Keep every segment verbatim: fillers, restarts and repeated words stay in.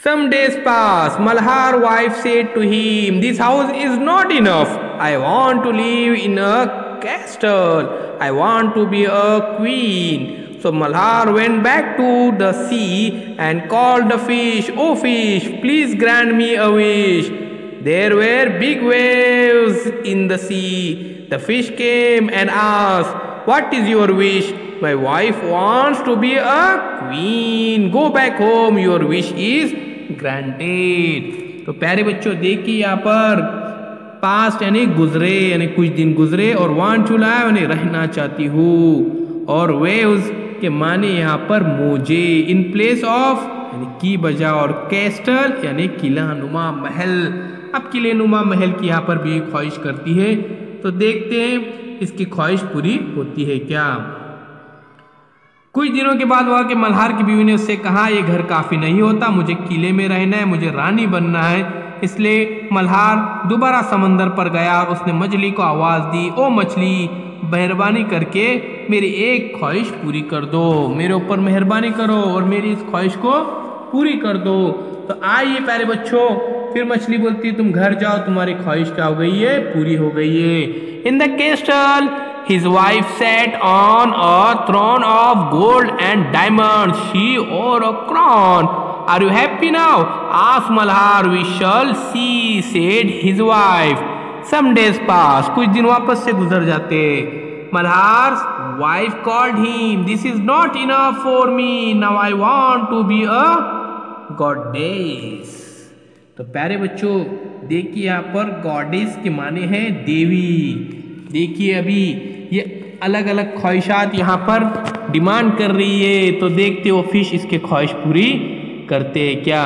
Some days passed. Malhar's wife said to him, "This house is not enough. I want to live in a castle. I want to be a queen." So Malhar went back to the sea and called the fish, "Oh fish, please grant me a wish." There were big waves in the sea. The fish came and asked, "What is your wish?" "My wife wants to be a queen. Go back home. Your wish is granted." तो प्यारे बच्चों देखिए यहाँ पर past यानी गुजरे यानी कुछ दिन गुजरे और वांट चुला यानी रहना चाहती हूँ और वेव्स के माने यहाँ पर मोजे इन प्लेस ऑफ यानी की बजा और कैस्टल यानी किला नुमा महल। अब किले नुमा महल की यहाँ पर भी ख्वाहिश करती है तो देखते हैं इसकी ख्वाहिश पूरी होती है क्या। कुछ दिनों के बाद हुआ कि मल्हार की बीवी ने उससे कहा, "ये घर काफी नहीं होता, मुझे किले में रहना है, मुझे रानी बनना है।" इसलिए मल्हार दोबारा समंदर पर गया और उसने मछली को आवाज दी, "ओ मछली, मेहरबानी करके मेरी एक ख्वाहिश पूरी कर दो, मेरे ऊपर मेहरबानी करो और मेरी इस ख्वाहिश को पूरी कर दो।" तो आइए प्यारे बच्चों, फिर मछली बोलती है, "तुम घर जाओ, तुम्हारी ख्वाहिश क्या हो गई है, पूरी हो गई है।" In the castle his wife sat on a throne of gold and diamonds. She wore a crown. "Are you happy now?" asked Malhar. "We shall see," said his wife. Some days passed. कुछ दिन वापस से गुजर जाते। Malhar's wife called him. "This is not enough for me. Now I want to be a goddess." तो प्यारे बच्चों देखिए यहाँ पर गॉडेस के माने हैं देवी। देखिए अभी ये अलग अलग ख्वाहिशात यहाँ पर डिमांड कर रही है तो देखते हो फिश इसके ख्वाहिश पूरी करते हैं क्या।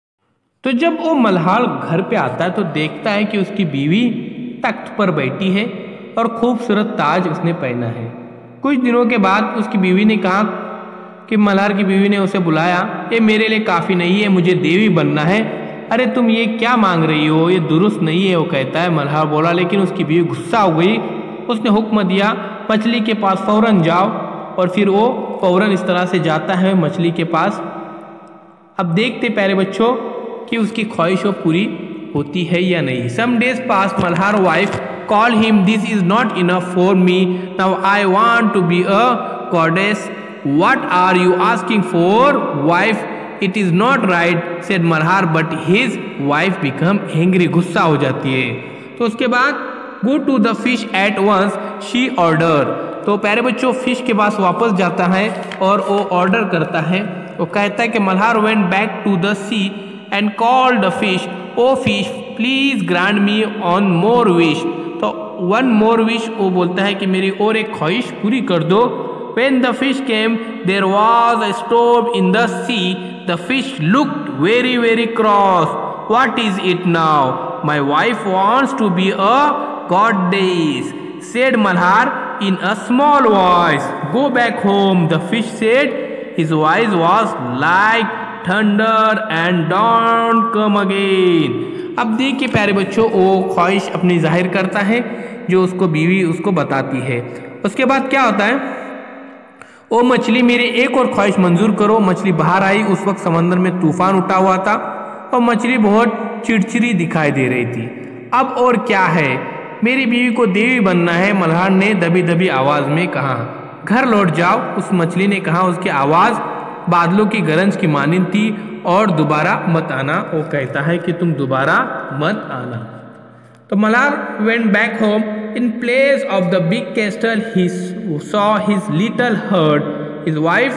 तो जब वो मल्हार घर पे आता है तो देखता है कि उसकी बीवी तख्त पर बैठी है और खूबसूरत ताज उसने पहना है। कुछ दिनों के बाद उसकी बीवी ने कहा कि मल्हार की बीवी ने उसे बुलाया, "ये मेरे लिए काफ़ी नहीं है, मुझे देवी बनना है।" "अरे तुम ये क्या मांग रही हो, ये दुरुस्त नहीं है," वो कहता है। मल्हार बोला, लेकिन उसकी बीवी गुस्सा हो गई। उसने हुक्म दिया, "मछली के पास फौरन जाओ।" और फिर वो फौरन इस तरह से जाता है मछली के पास। अब देखते प्यारे बच्चों कि उसकी ख्वाहिश वो पूरी होती है या नहीं। Some days pass Malhar wife call him, "this is not enough for me, now I want to be a goddess. What are you asking for wife? It is not right," said Malhar, but his wife become angry, गुस्सा हो जाती है। तो उसके बाद go to the fish at once, she order. तो प्यारे बच्चों फिश के पास वापस जाता है और वो ऑर्डर करता है। वो कहता है कि Malhar went back to the sea and called the fish, "oh fish, please grant me one more wish." तो वन मोर विश वो बोलता है कि मेरी और एक ख्वाहिश पूरी कर दो। When the fish came, there was a storm in the sea. The fish looked very, very cross. "What is it now?" "My wife wants to be a goddess," said Malhar in a small voice. "Go back home," the fish said. His voice was like thunder and don't come again. अब देखिए प्यारे बच्चों वो ख्वाहिश अपनी जाहिर करता है जो उसको बीवी उसको बताती है। उसके बाद क्या होता है, "ओ मछली, मेरी एक और ख्वाहिश मंजूर करो।" मछली बाहर आई। उस वक्त समंदर में तूफान उठा हुआ था और मछली बहुत चिड़चिड़ी दिखाई दे रही थी। "अब और क्या है?" "मेरी बीवी को देवी बनना है," मल्हार ने दबी दबी आवाज में कहा। "घर लौट जाओ," उस मछली ने कहा। उसकी आवाज बादलों की गरज की मानिंद थी और दोबारा मत आना। वो कहता है कि तुम दोबारा मत आना। तो Malhar went back home. In place of the big castle, he saw his little hut. His wife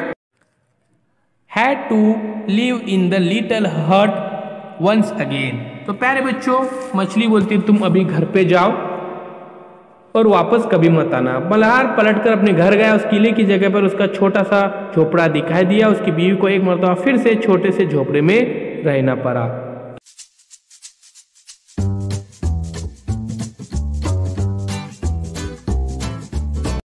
had to live in the little hut once again. तो प्यारे बच्चों मछली बोलती तुम अभी घर पे जाओ और वापस कभी मत आना। मल्हार पलटकर अपने घर गया। उस किले की जगह पर उसका छोटा सा झोपड़ा दिखाई दिया। उसकी बीवी को एक मरतबा फिर से छोटे से झोपड़े में रहना पड़ा।